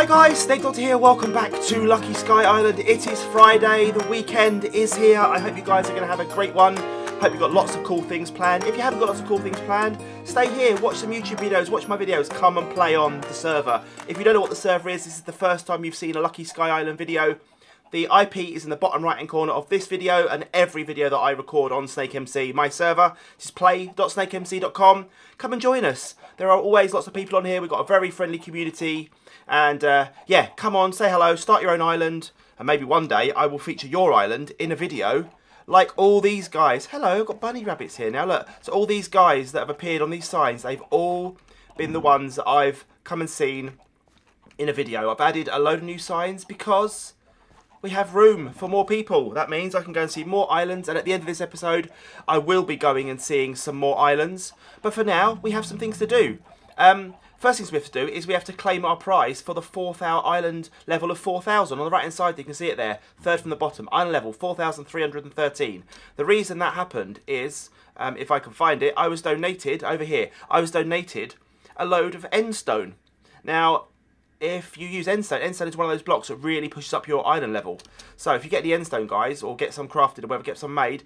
Hi guys, SnakeDoctor here, welcome back to Lucky Sky Island. It is Friday, the weekend is here. I hope you guys are going to have a great one. Hope you've got lots of cool things planned. If you haven't got lots of cool things planned, stay here, watch some YouTube videos, watch my videos, come and play on the server. If you don't know what the server is, this is the first time you've seen a Lucky Sky Island video. The IP is in the bottom right hand corner of this video and every video that I record on SnakeMC. My server is play.snakemc.com. Come and join us. There are always lots of people on here. We've got a very friendly community. And yeah, come on, say hello, start your own island. And maybe one day I will feature your island in a video like all these guys. Hello, I've got bunny rabbits here now, look. So all these guys that have appeared on these signs, they've all been the ones that I've come and seen in a video. I've added a load of new signs because we have room for more people. That means I can go and see more islands, and at the end of this episode I will be going and seeing some more islands. But for now, we have some things to do. First things we have to do is we have to claim our prize for the 4th island level of 4,000. On the right hand side you can see it there, third from the bottom, island level 4,313. The reason that happened is, if I can find it, I was donated, over here, I was donated a load of endstone. Now, if you use endstone is one of those blocks that really pushes up your island level. So if you get the endstone, guys, or get some crafted or whatever, get some made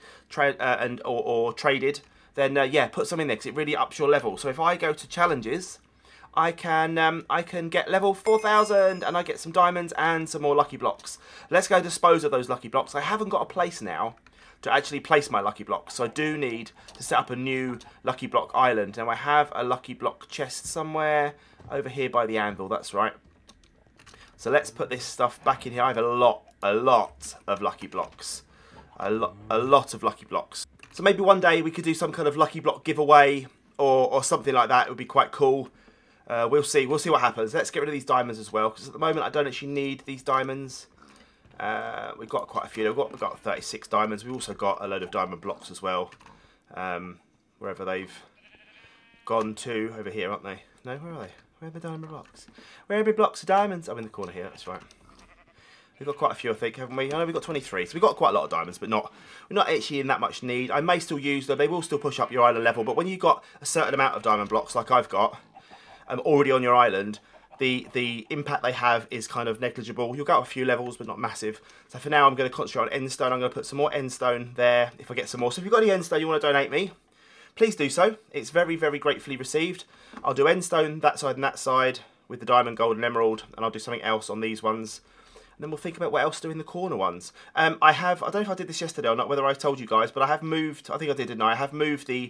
or traded, then yeah, put some in there because it really ups your level. So if I go to challenges, I can get level 4,000 and I get some diamonds and some more lucky blocks. Let's go dispose of those lucky blocks. I haven't got a place now to actually place my lucky blocks, so I do need to set up a new lucky block island. Now I have a lucky block chest somewhere over here by the anvil, that's right. So let's put this stuff back in here. I have a lot of lucky blocks. A lot of lucky blocks. So maybe one day we could do some kind of lucky block giveaway or something like that. It would be quite cool. We'll see what happens. Let's get rid of these diamonds as well, because at the moment I don't actually need these diamonds. We've got quite a few. We've got 36 diamonds. We've also got a load of diamond blocks as well. Wherever they've gone to, over here, aren't they? No, where are they? Where are the diamond blocks? Where are the blocks of diamonds? I'm in the corner here, that's right. We've got quite a few, I think, haven't we? I know we've got 23, so we've got quite a lot of diamonds, but we're not actually in that much need. I may still use them. They will still push up your island level, but when you've got a certain amount of diamond blocks, like I've got, already on your island, the impact they have is kind of negligible. You'll go up a few levels, but not massive. So for now, I'm going to concentrate on endstone. I'm going to put some more endstone there if I get some more. So if you've got any endstone you want to donate me, please do so. It's very, very gratefully received. I'll do endstone that side and that side with the diamond, gold and emerald, and I'll do something else on these ones. And then we'll think about what else to do in the corner ones. I don't know if I did this yesterday or not, whether I told you guys, but I have moved, I think I did, didn't I? I have moved the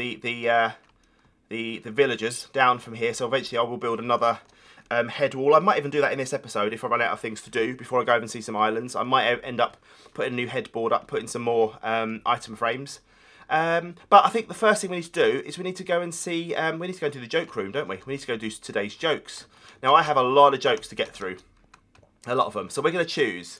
villagers down from here, so eventually I will build another head wall. I might even do that in this episode if I run out of things to do before I go over and see some islands. I might end up putting a new headboard up, putting some more item frames. But I think the first thing we need to do is we need to go and see, we need to go into the joke room, don't we? We need to go do today's jokes. Now I have a lot of jokes to get through, a lot of them. So we're going to choose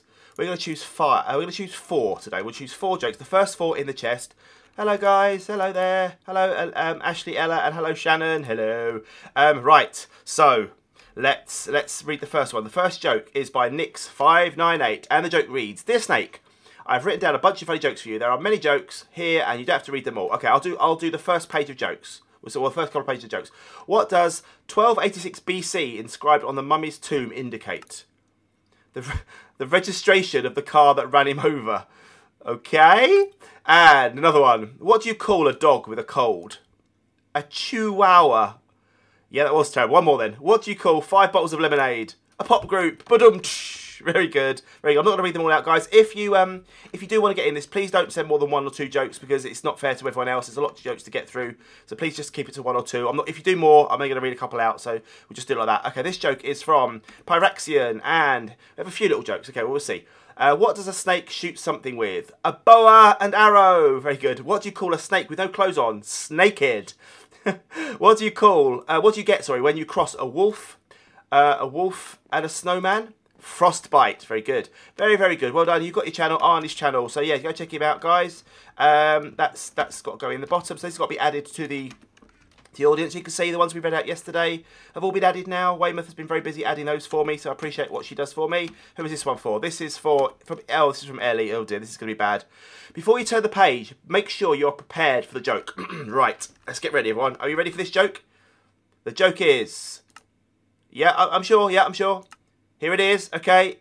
4 today. We'll choose 4 jokes. The first 4 in the chest. Hello guys, hello there, hello Ashley, Ella, and hello Shannon, hello. Right, so let's read the first one. The first joke is by Nix598, and the joke reads: Dear Snake, I've written down a bunch of funny jokes for you. There are many jokes here, and you don't have to read them all. Okay, I'll do the first page of jokes. So the first couple of pages of jokes. What does 1286 BC inscribed on the mummy's tomb indicate? The registration of the car that ran him over. Okay. And another one. What do you call a dog with a cold? A chihuahua. Yeah, that was terrible. One more then. What do you call 5 bottles of lemonade? A pop group. Ba-dum. Very good. Very good. I'm not going to read them all out, guys. If you do want to get in this, please don't send more than 1 or 2 jokes because it's not fair to everyone else. There's a lot of jokes to get through. So please just keep it to 1 or 2. If you do more, I'm only going to read a couple out. So we'll just do it like that. Okay, this joke is from Pyrexian, and we have a few little jokes. Okay, well, we'll see. What does a snake shoot something with? A boa and arrow. Very good. What do you call a snake with no clothes on? Snakehead. What do you get, sorry, when you cross a wolf and a snowman? Frostbite. Very good. Very, very good. Well done. You've got your channel, Arnie's channel. So yeah, go check him out, guys. That's got to go in the bottom. So this has got to be added to the audience. You can see the ones we read out yesterday have all been added now. Weymouth has been very busy adding those for me, so I appreciate what she does for me. Who is this one for? This is from Ellie. Oh dear, this is going to be bad. Before you turn the page, make sure you're prepared for the joke. Right, let's get ready, everyone. Are you ready for this joke? The joke is... Yeah, I'm sure. Here it is. Okay.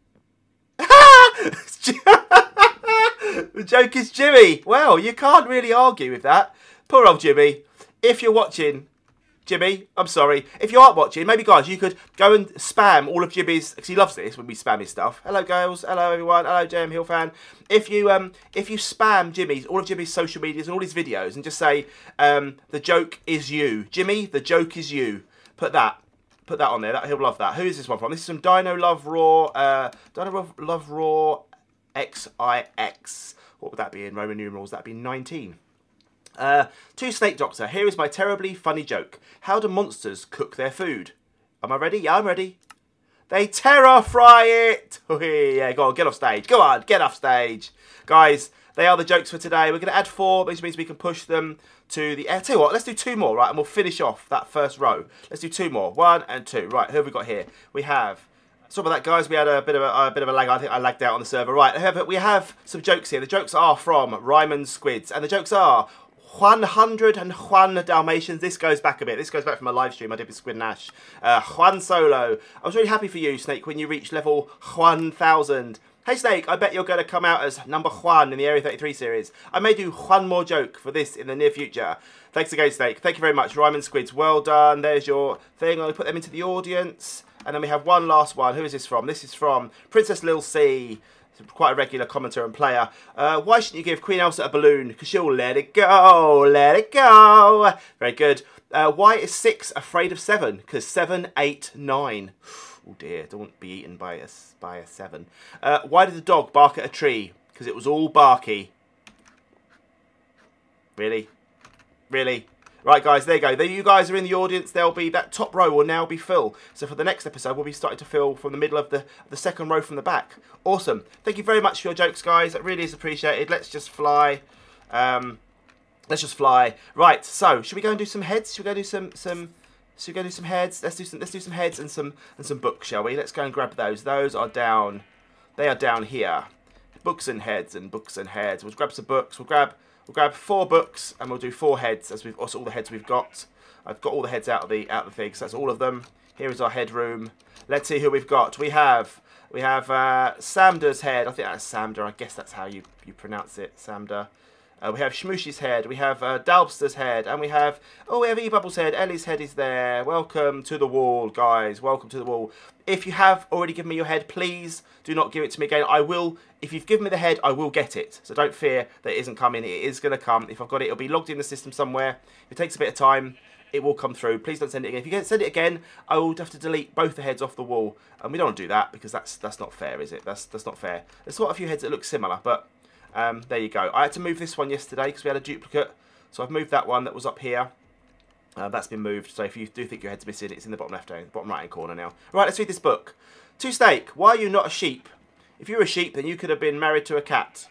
The joke is Jimmy. Well, you can't really argue with that. Poor old Jimmy. If you're watching, Jimmy, I'm sorry. If you aren't watching, maybe, guys, you could go and spam all of Jimmy's, because he loves this when we spam his stuff. Hello, girls. Hello, everyone. Hello, JM Hill fan. If you spam all of Jimmy's social medias and all his videos and just say, the joke is you. Jimmy, the joke is you. Put that on there. He'll love that. Who is this one from? This is from Dino Love Raw. Dino Love Raw XIX. What would that be in Roman numerals? That'd be 19. To SnakeDoctor, here is my terribly funny joke. How do monsters cook their food? Am I ready? Yeah, I'm ready. They terror fry it. Yeah, go on, get off stage. Go on, get off stage. Guys, they are the jokes for today. We're going to add 4, which means we can push them to the... tell you what, let's do 2 more, right? And we'll finish off that first row. Let's do 2 more. 1 and 2. Right, who have we got here? We have... Sorry about that, guys. We had a bit of a lag. I think I lagged out on the server. Right, we have some jokes here. The jokes are from Ryman Squids. And the jokes are... 101 Dalmatians. This goes back a bit. This goes back from a live stream I did with Squid Nash. Juan Solo. I was really happy for you, Snake, when you reached level 1000. Hey, Snake, I bet you're going to come out as number Juan in the Area 33 series. I may do one more joke for this in the near future. Thanks again, Snake. Thank you very much. Ryman Squids, well done. There's your thing. I'll put them into the audience. And then we have one last one. Who is this from? This is from Princess Lil C. Quite a regular commenter and player. Why shouldn't you give Queen Elsa a balloon? Because she'll let it go, let it go. Very good. Why is 6 afraid of 7? Because 7, 8, 9. Oh dear, don't be eaten by a 7. Why did the dog bark at a tree? Because it was all barky. Really? Really? Right, guys, there you go. There you guys are in the audience. There'll be that top row will now be full. So for the next episode, we'll be starting to fill from the middle of the second row from the back. Awesome. Thank you very much for your jokes, guys. That really is appreciated. Let's just fly. Let's just fly. Right. So should we go and do some heads? Should we go do some? Should we go do some heads? Let's do some heads and some books, shall we? Let's go and grab those. Those are down. They are down here. Books and heads and books and heads. We'll grab some books. We'll grab 4 books and we'll do 4 heads as we've also all the heads we've got. I've got all the heads out of the thing, so that's all of them. Here is our headroom. Let's see who we've got. We have Samder's head. I think that's Samder. I guess that's how you pronounce it, Samder. We have Shmooshy's head. We have Dalbster's head, and we have E-Bubble's head. Ellie's head is there. Welcome to the wall, guys. Welcome to the wall. If you have already given me your head, please do not give it to me again. I will. If you've given me the head, I will get it. So don't fear that it isn't coming. It is going to come. If I've got it, it'll be logged in the system somewhere. If it takes a bit of time, it will come through. Please don't send it again. If you send it again, I will have to delete both the heads off the wall. And we don't want to do that because that's not fair, is it? That's not fair. There's quite a few heads that look similar, but there you go. I had to move this one yesterday because we had a duplicate. So I've moved that one that was up here. That's been moved. So if you do think your head's missing, it's in the bottom bottom right hand corner now. Right, let's read this book. To Snake, why are you not a sheep? If you were a sheep, then you could have been married to a cat.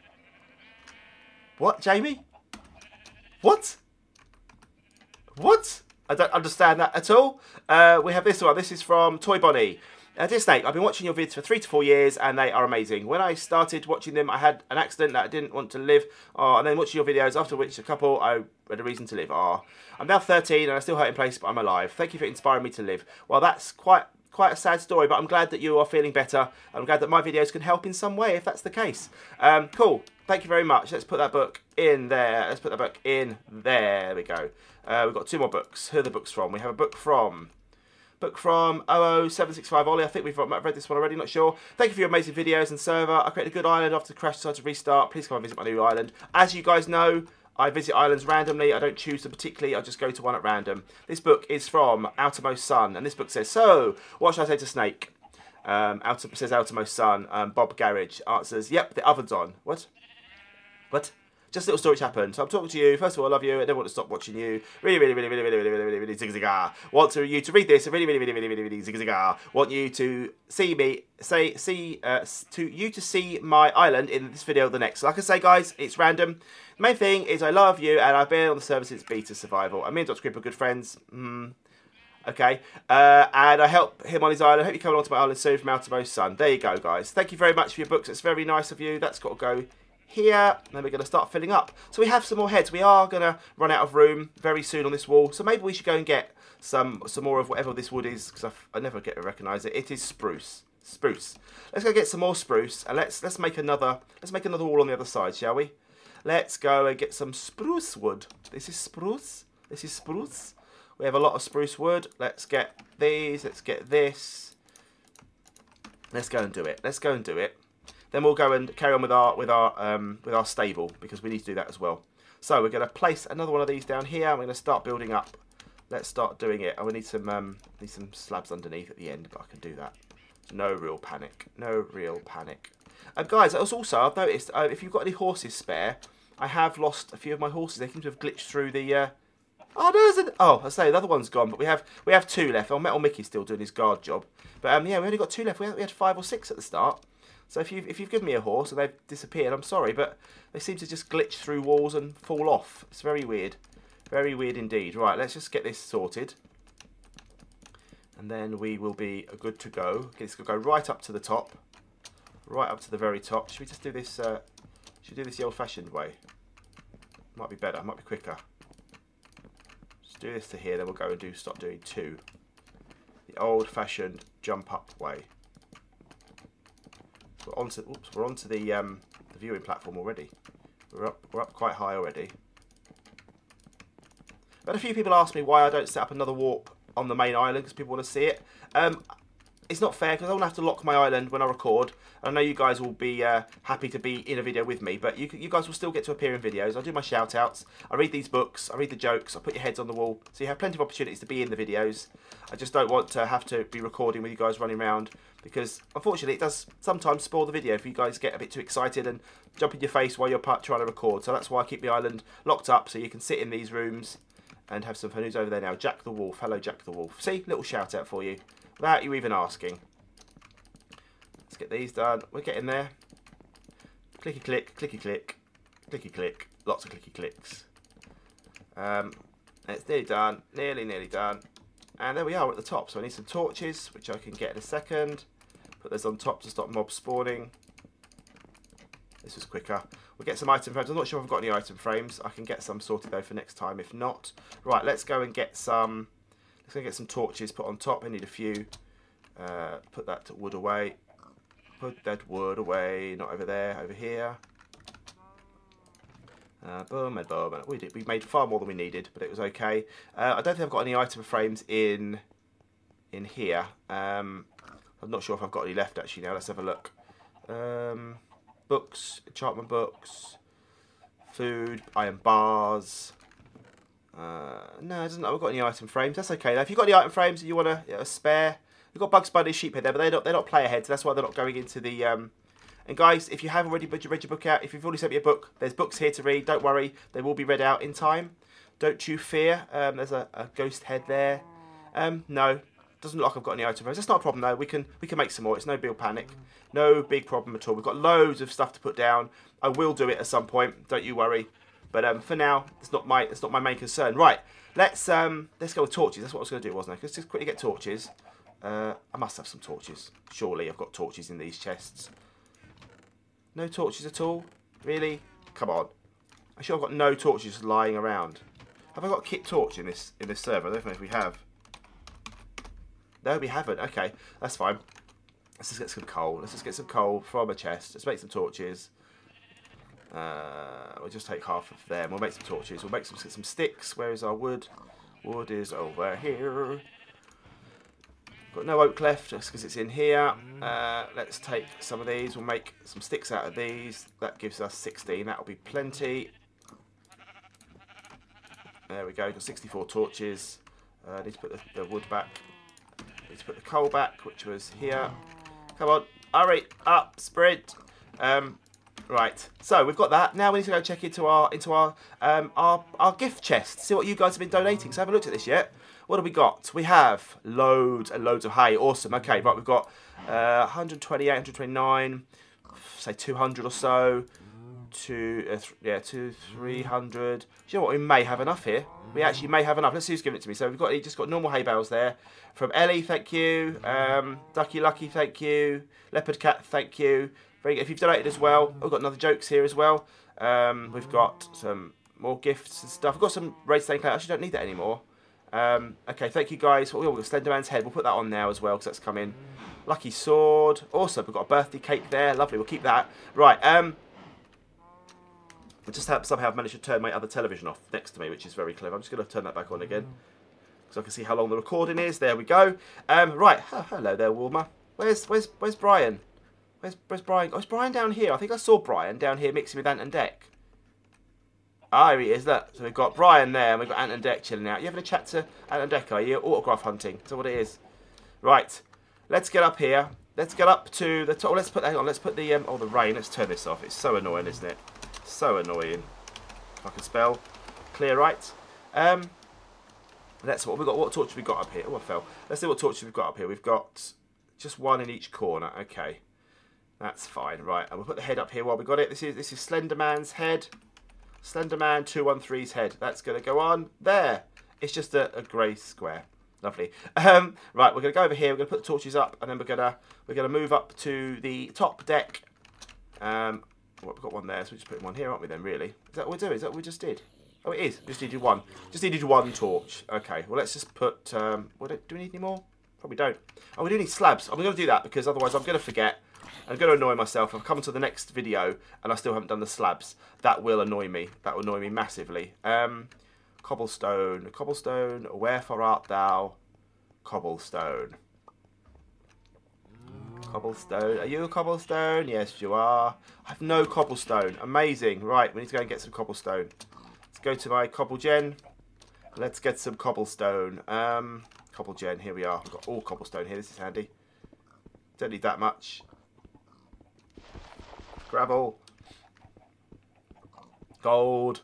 What, Jamie? What? What? I don't understand that at all. We have this one. This is from Toy Bonnie. Dear Snake, I've been watching your vids for 3 to 4 years and they are amazing. When I started watching them, I had an accident that I didn't want to live. And then watching your videos, after which a couple, I had a reason to live. I'm now 13 and I still hurt in place, but I'm alive. Thank you for inspiring me to live. Well, that's quite a sad story, but I'm glad that you are feeling better. I'm glad that my videos can help in some way, if that's the case. Cool. Thank you very much. Let's put that book in there. Let's put that book in there. There we go. We've got 2 more books. Who are the books from? We have a book from 00765 Ollie. I think we've read this one already, not sure. Thank you for your amazing videos and server. I created a good island after the crash decided to restart. Please come and visit my new island. As you guys know, I visit islands randomly. I don't choose them particularly. I just go to one at random. This book is from Outermost Sun, and this book says, so, what should I say to Snake? Says Outermost Sun. Bob Garage answers, yep, the oven's on. What? What? Just a little story which happened. So I'm talking to you. First of all, I love you. I don't want to stop watching you. Really zig-zag. Want you to read this. Really zig-zag. Want you to see me. To see my island in this video or the next. Like I say, guys, it's random. The main thing is I love you and I've been on the server since beta survival. Me and Dr. Grip are good friends. Okay. And I help him on his island. I hope you come along to my island soon from Outermost Sun. There you go, guys. Thank you very much for your books. It's very nice of you. That's got to go here, and then we're going to start filling up. So we have some more heads. We are going to run out of room very soon on this wall, so maybe we should go and get some more of whatever this wood is, because I never get to recognise it. It is spruce. Spruce. Let's go get some more spruce, and let's make another wall on the other side, shall we? Let's go and get some spruce wood. This is spruce. This is spruce. We have a lot of spruce wood. Let's get these. Let's get this. Let's go and do it. Let's go and do it. Then we'll go and carry on with our stable, because we need to do that as well. So we're going to place another one of these down here. I'm going to start building up. Let's start doing it. Oh, we need some slabs underneath at the end, but I can do that. No real panic. No real panic. Guys, also I've noticed if you've got any horses spare, I have lost a few of my horses. They seem to have glitched through the. Oh, there's an. Oh, I say the other one's gone, but we have 2 left. Oh, Metal Mickey's still doing his guard job, but yeah, we only got 2 left. We had 5 or 6 at the start. So if you've given me a horse and they've disappeared, I'm sorry, but they seem to just glitch through walls and fall off. It's very weird. Very weird indeed. Right, let's just get this sorted. And then we will be good to go. Okay, this will go right up to the top. Right up to the very top. Should we just do this, should we do this the old-fashioned way? Might be better, might be quicker. Just do this to here, then we'll go and stop doing 2. The old-fashioned jump-up way. We're onto the viewing platform already. We're up quite high already. But a few people ask me why I don't set up another warp on the main island, because people want to see it. It's not fair, because I don't have to lock my island when I record. I know you guys will be happy to be in a video with me, but you guys will still get to appear in videos. I do my shout outs, I read these books, I read the jokes, I put your heads on the wall, so you have plenty of opportunities to be in the videos. I just don't want to have to be recording with you guys running around, because unfortunately it does sometimes spoil the video if you guys get a bit too excited and jump in your face while you're trying to record. So that's why I keep the island locked up, so you can sit in these rooms and have some fun. Who's over there now? Jack the Wolf. Hello, Jack the Wolf. See, little shout out for you without you even asking. Let's get these done. We're getting there. Clicky click, clicky click, clicky click. Lots of clicky clicks. It's nearly done. Nearly done. And there we are at the top. So I need some torches, which I can get in a second. Put those on top to stop mobs spawning. This was quicker. We'll get some item frames. I'm not sure if I've got any item frames. I can get some sorted though for next time. If not, right. Let's go and get some. Let's go get some torches put on top. I need a few. Put that wood away. Put that wood away. Not over there. Over here. Boom and boom. We made far more than we needed, but it was okay. I don't think I've got any item frames in here. I'm not sure if I've got any left actually. Now let's have a look. Books, enchantment books, food, iron bars. No, it doesn't look like we've got any item frames. That's okay though. If you've got any item frames and you want a spare, we've got Bugs Bunny, Sheephead there, but they're not player heads, so that's why they're not going into the. And guys, if you have already read your book out, if you've already sent me a book, there's books here to read. Don't worry, they will be read out in time. Don't you fear. There's a ghost head there. No. Doesn't look like I've got any item frames. That's not a problem though. We can make some more. It's no big panic. No big problem at all. We've got loads of stuff to put down. I will do it at some point. Don't you worry. But for now, it's not my main concern. Right. Let's go with torches. That's what I was going to do, wasn't I? Let's just quickly get torches. I must have some torches. Surely I've got torches in these chests. No torches at all? Really? Come on. I'm sure I've got no torches lying around. Have I got a kit torch in this server? I don't know if we have. No, we haven't. Okay, that's fine. Let's just get some coal. Let's just get some coal from a chest. Let's make some torches. We'll just take half of them. We'll make some torches. We'll make some sticks. Where is our wood? Wood is over here. Got no oak left just because it's in here. Let's take some of these. We'll make some sticks out of these. That gives us 16. That'll be plenty. There we go. Got 64 torches. Need to put the wood back. Need to put the coal back, which was here. Come on, hurry up, sprint. Right, so we've got that. Now we need to go check into our gift chest. See what you guys have been donating. So I haven't looked at this yet. What have we got? We have loads and loads of hay. Awesome. Okay, right, we've got 128, 129, say 200 or so. yeah, 300. You know what? We may have enough here. We actually may have enough. Let's see who's giving it to me. So we've got just got normal hay bales there. From Ellie, thank you. Ducky Lucky, thank you. Leopard Cat, thank you. Very good. If you've donated as well, we've got another jokes here as well. We've got some more gifts and stuff. I've got some Raid Stain Clay. I actually don't need that anymore. Okay, thank you guys. We've got Slenderman's head. We'll put that on now as well because that's come in. Lucky sword. Awesome. We've got a birthday cake there. Lovely. We'll keep that. Right. I just somehow I've managed to turn my other television off next to me, which is very clever. I'm just going to turn that back on again so I can see how long the recording is. There we go. Right. Oh, hello there, Wilma. Where's Brian? Where's Brian? Oh, is Brian down here? I think I saw Brian down here mixing with Ant and Deck. Ah, here he is, look. So we've got Brian there, and we've got Ant and Deck chilling out. You having a chat to Ant and Deck, are you? Autograph hunting. That's what it is. Right. Let's get up here. Let's get up to the top. Oh, hang on, let's put the, oh, the rain. Let's turn this off. It's so annoying, isn't it? So annoying. If I can spell. Clear right. That's what we've got. What torch have we got up here? Oh, I fell. Let's see what torches we've got up here. We've got just one in each corner. Okay. That's fine. Right. And we'll put the head up here while we got it. This is Slenderman's head. Slenderman 213's head. That's going to go on there. It's just a grey square. Lovely. Right, we're going to go over here. We're going to put the torches up, and then we're going to move up to the top deck. Well, we've got one there, so we're just putting one here, aren't we? Then really, is that what we're doing? Is that what we just did? Oh, it is. Just needed one. Just needed one torch. Okay. Well, let's just put. Do we need any more? Probably don't. Oh, we do need slabs. I'm going to do that because otherwise I'm going to forget. I'm going to annoy myself. I've come to the next video and I still haven't done the slabs. That will annoy me. That will annoy me massively. Cobblestone. Cobblestone. Wherefore art thou? Cobblestone. Cobblestone. Are you a cobblestone? Yes, you are. I have no cobblestone. Amazing. Right, we need to go and get some cobblestone. Let's go to my cobblegen. Let's get some cobblestone. Cobblegen. Here we are. We've got all cobblestone here. This is handy. Don't need that much. Gravel. Gold.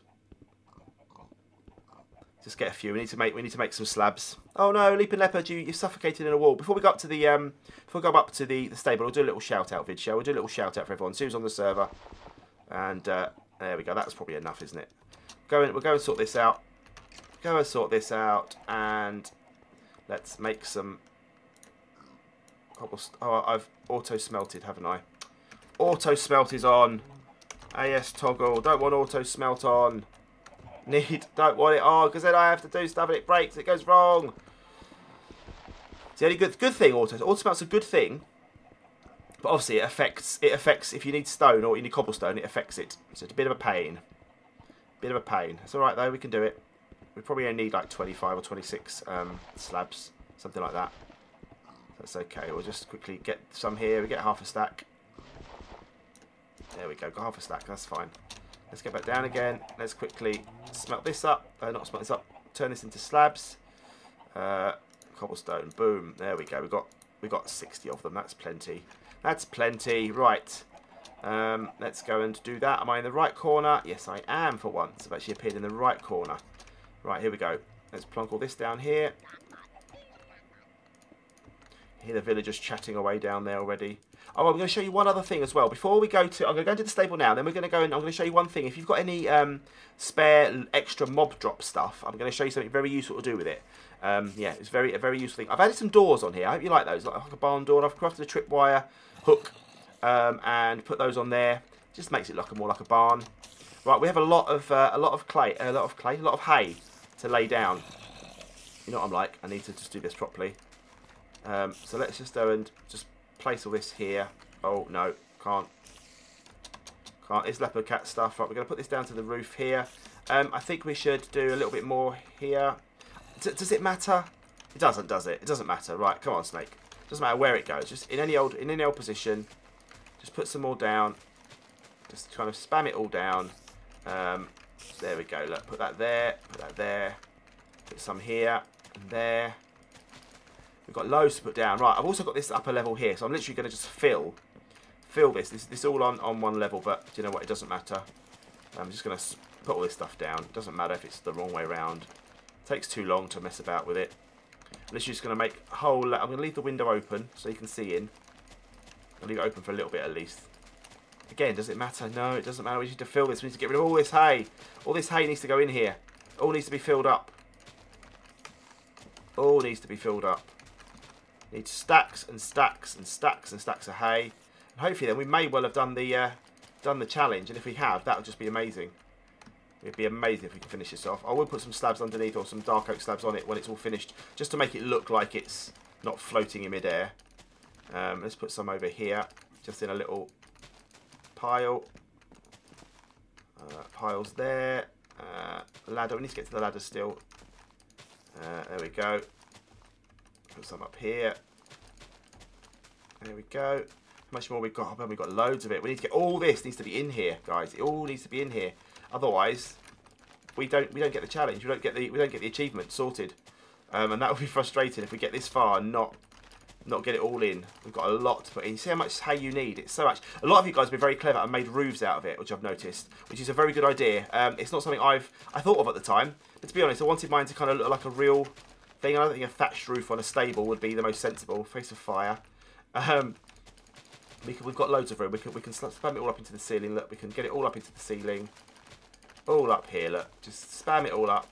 Just get a few. We need to make some slabs. Oh no, Leaping Leopard, you're suffocated in a wall. Before we go up to the the stable, we'll do a little shout out vid show. We'll do a little shout out for everyone. See who's on the server. And there we go. That's probably enough, isn't it? We'll go and sort this out. Go and sort this out, and let's make some cobblestone. Oh, I've auto smelted, haven't I? Auto smelt is on. AS toggle. Don't want auto smelt on. Don't want it on because then I have to do stuff and it breaks. It goes wrong. It's the only good thing. Auto smelt's a good thing, but obviously it affects if you need stone or you need cobblestone. It affects it. So it's a bit of a pain. Bit of a pain. It's all right though. We can do it. We probably only need like 25 or 26 slabs, something like that. That's okay. We'll just quickly get some here. We get half a stack. There we go. Got half a stack. That's fine. Let's get back down again. Let's quickly smelt this up. Not smelt this up. Turn this into slabs. Cobblestone. Boom. There we go. We got 60 of them. That's plenty. That's plenty. Right. Let's go and do that. Am I in the right corner? Yes, I am for once. I've actually appeared in the right corner. Right, here we go. Let's plonk all this down here. Hear the villagers chatting away down there already. Oh, I'm going to show you one other thing as well. Before we go to... I'm going to go into the stable now. Then we're going to go and I'm going to show you one thing. If you've got any spare extra mob drop stuff, I'm going to show you something very useful to do with it. Yeah, it's a very useful thing. I've added some doors on here. I hope you like those. Like a barn door. I've crafted a tripwire hook and put those on there. Just makes it look more like a barn. Right, we have a lot of hay to lay down. You know what I'm like. I need to just do this properly. So let's just go and just place all this here. Oh no, can't. It's leopard cat stuff. Right, we're going to put this down to the roof here. I think we should do a little bit more here. Does it matter? It doesn't, does it? It doesn't matter. Right, come on, Snake. Doesn't matter where it goes. Just in any old position. Just put some more down. Just kind of spam it all down. There we go. Look, put that there. Put that there. Put some here and there. We've got loads to put down. Right, I've also got this upper level here, so I'm literally going to just fill this all on one level, but do you know what? It doesn't matter. I'm just going to put all this stuff down. It doesn't matter if it's the wrong way around. It takes too long to mess about with it. I'm literally just going to make a whole... I'm going to leave the window open so you can see in. I'll leave it open for a little bit at least. Again, does it matter? No, it doesn't matter. We need to fill this. We need to get rid of all this hay. All this hay needs to go in here. All needs to be filled up. All needs to be filled up. Need stacks and stacks and stacks and stacks of hay. And hopefully then we may well have done the challenge. And if we have, that would just be amazing. It'd be amazing if we can finish this off. I will put some slabs underneath or some dark oak slabs on it when it's all finished, just to make it look like it's not floating in midair. Let's put some over here, just in a little pile. Piles there. Ladder. We need to get to the ladder still. There we go. Put some up here. There we go. How much more we've got? Oh, we've got loads of it. We need to get all this. Needs to be in here, guys. It all needs to be in here. Otherwise, we don't get the challenge. We don't get the achievement sorted. And that will be frustrating if we get this far and not get it all in. We've got a lot to put in. You see how much hay you need? It's so much. A lot of you guys have been very clever and made roofs out of it, which I've noticed, which is a very good idea. It's not something I thought of at the time, but to be honest, I wanted mine to kind of look like a real thing. I don't think a thatched roof on a stable would be the most sensible. Face of fire. We've got loads of room. We can spam it all up into the ceiling. Look, we can get it all up into the ceiling. All up here, look. Just spam it all up.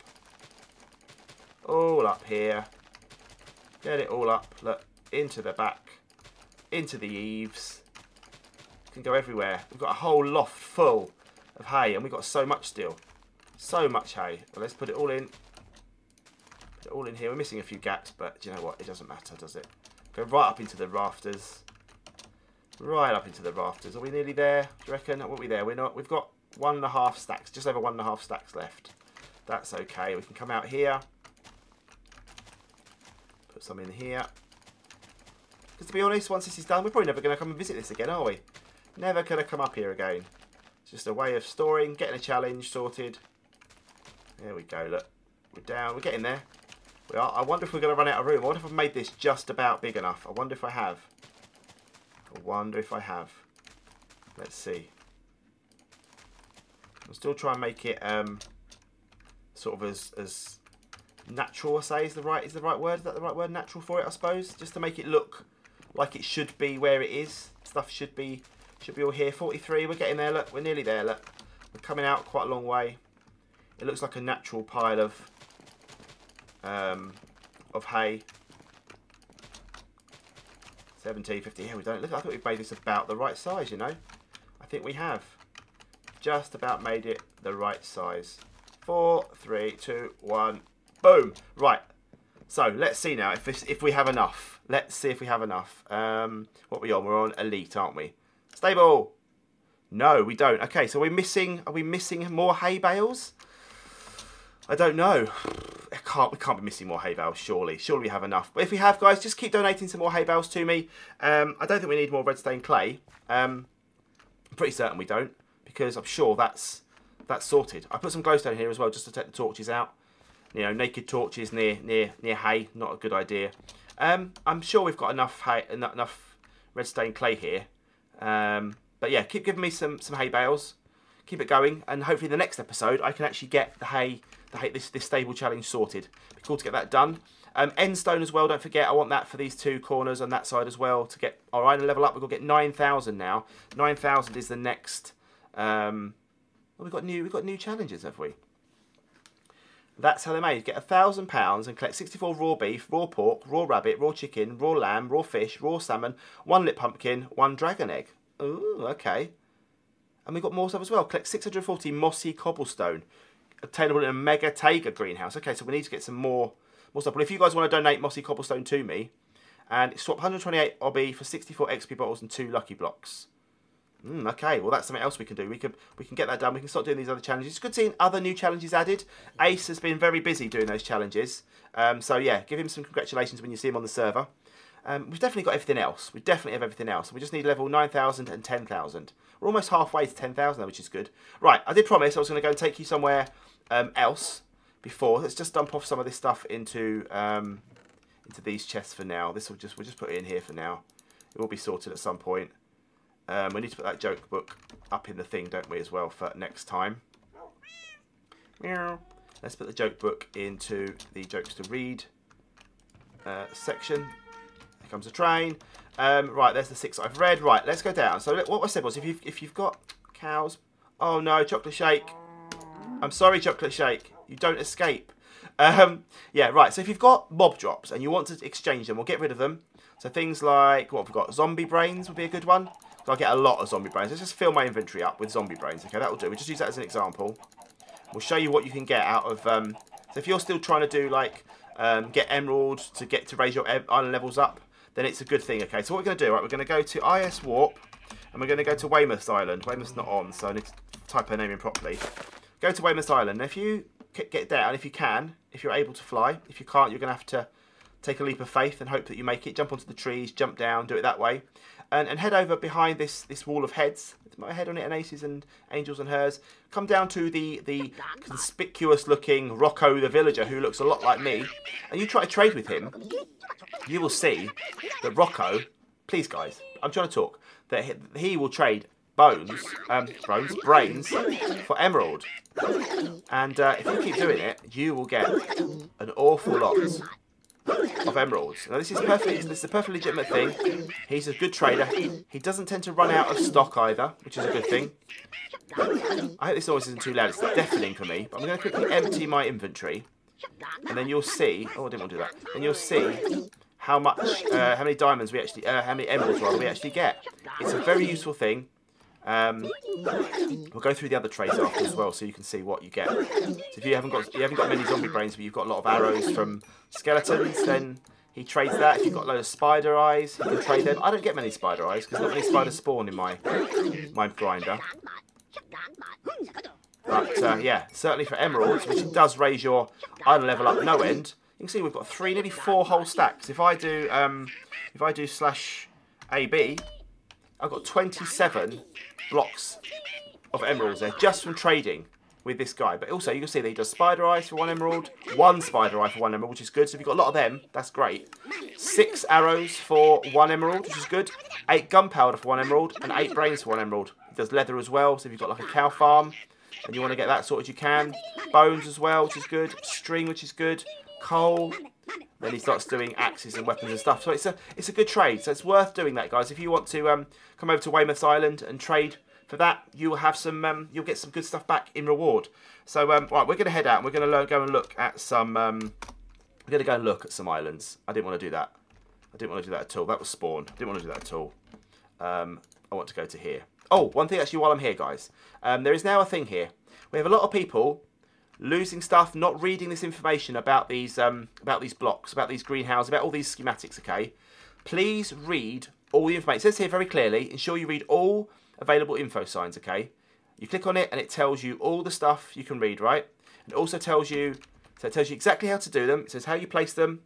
All up here. Get it all up, look. Into the back. Into the eaves. It can go everywhere. We've got a whole loft full of hay, and we've got so much still. So much hay. Well, let's put it all in. Put it all in here. We're missing a few gaps, but do you know what? It doesn't matter, does it? Go right up into the rafters. Right up into the rafters. Are we nearly there? Do you reckon? Are we there? We're not. We've got 1.5 stacks. Just over 1.5 stacks left. That's okay. We can come out here. Put some in here. Because to be honest, once this is done, we're probably never going to come and visit this again, are we? Never going to come up here again. It's just a way of storing, getting a challenge sorted. There we go, look. We're down. We're getting there. We are. I wonder if we're going to run out of room. I wonder if I've made this just about big enough. I wonder if I have. I wonder if I have. Let's see. I'll still try and make it sort of as natural, I say, is the right word. Is that the right word? Natural for it, I suppose. Just to make it look like it should be where it is. Stuff should be all here. 43. We're getting there. Look, we're nearly there. Look, we're coming out quite a long way. It looks like a natural pile of hay. 17, 50. Yeah, we don't look. I thought we've made this about the right size. You know, I think we have just about made it the right size. 4, 3, 2, 1. Boom. Right. So let's see now if we have enough. Let's see if we have enough. What are we on? We're on elite, aren't we? Stable. No, we don't. Okay, so we're missing. Are we missing more hay bales? I don't know. We can't be missing more hay bales, surely. Surely we have enough. But if we have, guys, just keep donating some more hay bales to me. I don't think we need more red stained clay. I'm pretty certain we don't, because I'm sure that's sorted. I put some glowstone here as well, just to take the torches out. You know, naked torches near hay, not a good idea. I'm sure we've got enough hay, enough red stained clay here. But yeah, keep giving me some hay bales. Keep it going, and hopefully in the next episode I can actually get this stable challenge sorted. Be cool to get that done. End stone as well. Don't forget, I want that for these two corners on that side as well to get our iron level up. We've got to get 9,000 now. 9,000 is the next. Well, we've got new challenges, have we? That's how they're made. Get £1,000 and collect 64 raw beef, raw pork, raw rabbit, raw chicken, raw lamb, raw fish, raw salmon, 1 lit pumpkin, 1 dragon egg. Ooh, okay. And we've got more stuff as well. Collect 640 mossy cobblestone, obtainable in a mega Taiga greenhouse. Okay, so we need to get some more stuff. But if you guys want to donate mossy cobblestone to me, and swap 128 obby for 64 XP bottles and 2 lucky blocks. Okay, well that's something else we can do. We can get that done. We can start doing these other challenges. It's good seeing other new challenges added. Ace has been very busy doing those challenges. So yeah, give him some congratulations when you see him on the server. We've definitely got everything else. We definitely have everything else. We just need level 9,000 and 10,000. We're almost halfway to 10,000, which is good. Right, I did promise I was going to go and take you somewhere else before. Let's just dump off some of this stuff into these chests for now. We'll just put it in here for now. It will be sorted at some point. We need to put that joke book up in the thing, don't we, as well, for next time. Meow. Let's put the joke book into the jokes to read section. Here comes the train. Right, there's the 6 I've read. Right, let's go down. So what I said was, if you've got Cows. Oh no, Chocolate Shake. I'm sorry, Chocolate Shake. You don't escape. Yeah, right. So if you've got mob drops and you want to exchange them or get rid of them, so things like, what have we got? Zombie brains would be a good one. So I get a lot of zombie brains. Let's just fill my inventory up with zombie brains. Okay, that will do. We'll just use that as an example. We'll show you what you can get out of... so if you're still trying to do, like, get emerald to raise your island levels up, then it's a good thing. Okay, so what we're going to do, right, we're going to go to IS Warp, and we're going to go to Weymouth's Island. Weymouth's not on, so I need to type her name in properly. Go to Weymouth's Island. And if you get down, if you can, if you're able to fly, if you can't, you're going to have to take a leap of faith and hope that you make it. Jump onto the trees, jump down, do it that way. And head over behind this wall of heads. It's my head on it, and Ace's and Angel's and hers. Come down to the conspicuous looking Rocco the villager, who looks a lot like me. And you try to trade with him. You will see that Rocco, please guys, I'm trying to talk, that he will trade brains for emerald. And if you keep doing it, you will get an awful lot of emeralds. Now this is a perfectly legitimate thing. He's a good trader. He doesn't tend to run out of stock either, which is a good thing. I hope this noise isn't too loud. It's deafening for me. But I'm going to quickly empty my inventory, and then you'll see. Oh, I didn't want to do that. And you'll see how many diamonds we actually, how many emeralds rather we actually get. It's a very useful thing. We'll go through the other trays after as well, so you can see what you get. So if you haven't got many zombie brains, but you've got a lot of arrows from skeletons, then he trades that. If you've got a load of spider eyes, he can trade them. I don't get many spider eyes because not many spiders spawn in my grinder. But yeah, certainly for emeralds, which does raise your island level up no end. You can see we've got nearly 4 whole stacks. If I do /AB, I've got 27 blocks of emeralds there just from trading with this guy. But also you can see that he does spider eyes for 1 emerald, 1 spider eye for 1 emerald, which is good. So if you've got a lot of them, that's great. 6 arrows for 1 emerald, which is good. 8 gunpowder for 1 emerald, and 8 brains for 1 emerald. He does leather as well, so if you've got like a cow farm and you want to get that sorted, you can. Bones as well, which is good. String, which is good. Coal. Then he starts doing axes and weapons and stuff. So it's a good trade. So it's worth doing that, guys. If you want to come over to Weymouth's Island and trade for that, you will have some. You'll get some good stuff back in reward. So right, we're going to head out and we're going to go and look at some. We're going to go and look at some islands. I didn't want to do that. I didn't want to do that at all. That was spawn. I didn't want to do that at all. I want to go to here. Oh, one thing actually while I'm here, guys. There is now a thing here. We have a lot of people losing stuff, not reading this information about these blocks, about these greenhouses, about all these schematics, okay? Please read all the information. It says here very clearly, ensure you read all available info signs, okay? You click on it and it tells you all the stuff you can read, right? It also tells you, exactly how to do them. It says how you place them.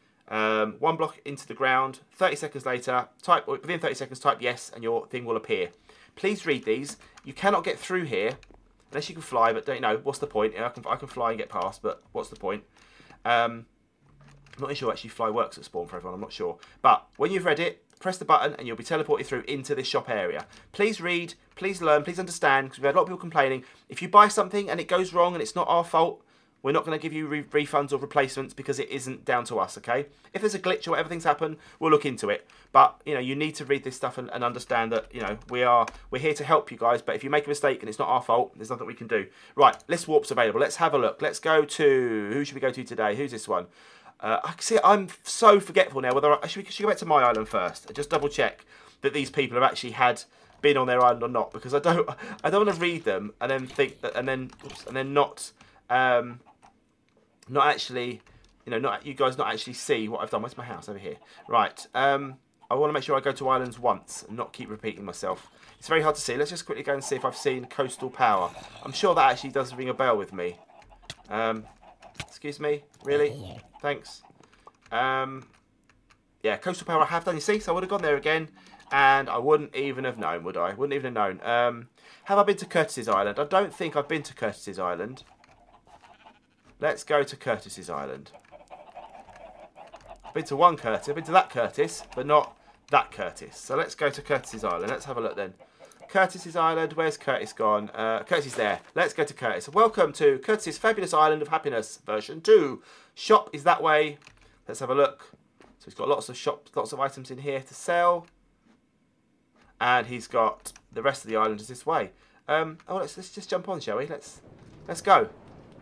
1 block into the ground, 30 seconds later, within 30 seconds, type yes and your thing will appear. Please read these. You cannot get through here unless you can fly, but don't you know, what's the point? I can fly and get past, but what's the point? I'm not sure actually fly works at spawn for everyone, I'm not sure. But when you've read it, press the button and you'll be teleported through into this shop area. Please read, please learn, please understand, because we've had a lot of people complaining. If you buy something and it goes wrong and it's not our fault, we're not going to give you refunds or replacements because it isn't down to us, okay? If there's a glitch or whatever things happen, we'll look into it. But, you know, you need to read this stuff and understand that, you know, we're here to help you guys. But if you make a mistake and it's not our fault, there's nothing we can do. Right, Let's Warp's available. Let's have a look. Let's go to... Who should we go to today? Who's this one? I see, I'm so forgetful now. Whether should we go back to my island first and just double check that these people have actually been on their island or not? Because I don't want to read them and then think that and then not actually, you know, you guys not actually see what I've done. Where's my house? Over here. Right. I want to make sure I go to islands once and not keep repeating myself. It's very hard to see. Let's just quickly go and see if I've seen Coastal Power. I'm sure that actually does ring a bell with me. Excuse me? Really? Thanks. Yeah, Coastal Power I have done, you see? So I would have gone there again and I wouldn't even have known, would I? Wouldn't even have known. Have I been to Curtis's Island? I don't think I've been to Curtis's Island. Let's go to Curtis's Island. I've been to one Curtis. I've been to that Curtis, but not that Curtis. So let's go to Curtis's Island. Let's have a look then. Curtis's Island. Where's Curtis gone? Curtis is there. Let's go to Curtis. Welcome to Curtis's Fabulous Island of Happiness version 2. Shop is that way. Let's have a look. So he's got lots of shops, lots of items in here to sell. And he's got the rest of the island is this way. Oh, let's just jump on, shall we? Let's go.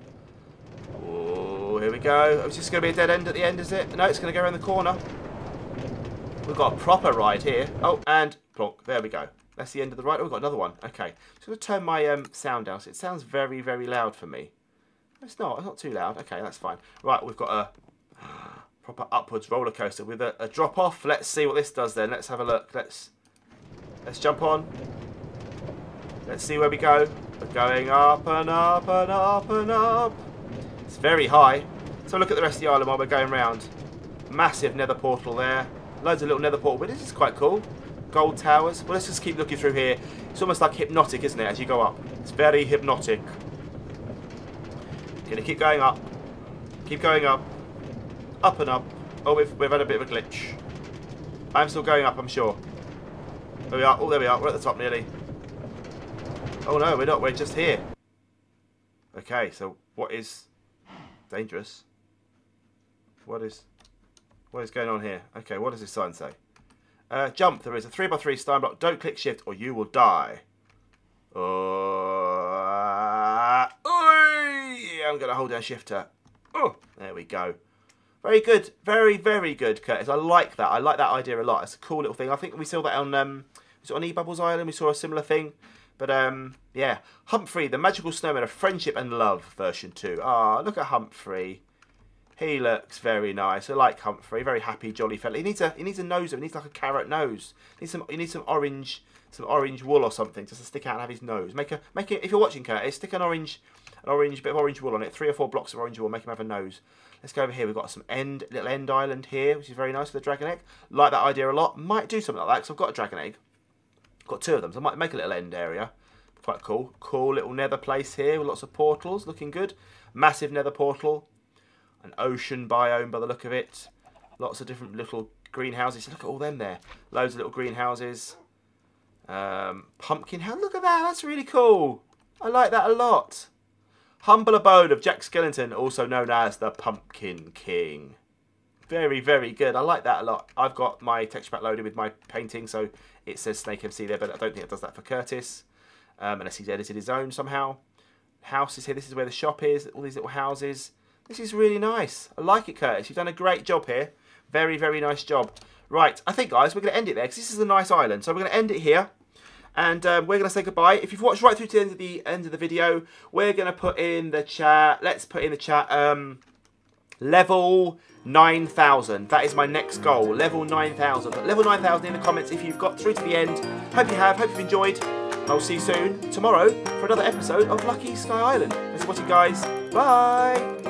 Oh, here we go. It's just going to be a dead end at the end, is it? No, it's going to go around the corner. We've got a proper ride here. Oh, and plonk. There we go. That's the end of the ride. Oh, we've got another one. Okay. Just going to turn my sound down. So it sounds very, very loud for me. It's not too loud. Okay, that's fine. Right, we've got a proper upwards roller coaster with a drop off. Let's see what this does then. Let's have a look. Let's jump on. Let's see where we go. We're going up and up and up and up. It's very high. So look at the rest of the island while we're going round. Massive nether portal there. Loads of little nether portal. But this is quite cool. Gold towers. Well, let's just keep looking through here. It's almost like hypnotic, isn't it, as you go up? It's very hypnotic. Gonna keep going up. Keep going up. Up and up. Oh, we've had a bit of a glitch. I'm still going up, I'm sure. There we are. Oh, there we are. We're at the top nearly. Oh no, we're not. We're just here. Okay, so what is dangerous? What is going on here? Okay, what does this sign say? Jump. There is a 3x3 stone block. Don't click shift or you will die. I'm going to hold down shifter. Oh, there we go. Very good. Very, very good, Curtis. I like that. I like that idea a lot. It's a cool little thing. I think we saw that on was it on eBubbles Island? We saw a similar thing. But, yeah. Humphrey, the magical snowman of friendship and love, version 2. Ah, look at Humphrey. He looks very nice. I like Humphrey. Very happy, jolly fella. He needs a nose. He needs like a carrot nose. He needs some orange wool or something just to stick out and have his nose. Make it. If you're watching, Curtis, stick an orange bit of orange wool on it. 3 or 4 blocks of orange wool. Make him have a nose. Let's go over here. We've got some little end island here, which is very nice with a dragon egg. Like that idea a lot. Might do something like that because I've got a dragon egg. Got 2 of them, so I might make a little end area. Quite cool. Cool little nether place here with lots of portals. Looking good. Massive nether portal. An ocean biome by the look of it. Lots of different little greenhouses. Look at all them there. Loads of little greenhouses. Pumpkin house. Look at that. That's really cool. I like that a lot. Humble abode of Jack Skellington, also known as the Pumpkin King. Very, very good. I like that a lot. I've got my texture pack loaded with my painting, so it says SnakeMC there, but I don't think it does that for Curtis. Unless he's edited his own somehow. House is here. This is where the shop is. All these little houses. This is really nice. I like it, Curtis. You've done a great job here. Very, very nice job. Right, I think, guys, we're going to end it there, because this is a nice island. So we're going to end it here. And we're going to say goodbye. If you've watched right through to the end of the video, we're going to put in the chat. Let's put in the chat level 9,000. That is my next goal. Level 9,000. But level 9,000 in the comments if you've got through to the end. Hope you have. Hope you've enjoyed. And I'll see you soon tomorrow for another episode of Lucky Sky Island. Thanks for watching, guys. Bye.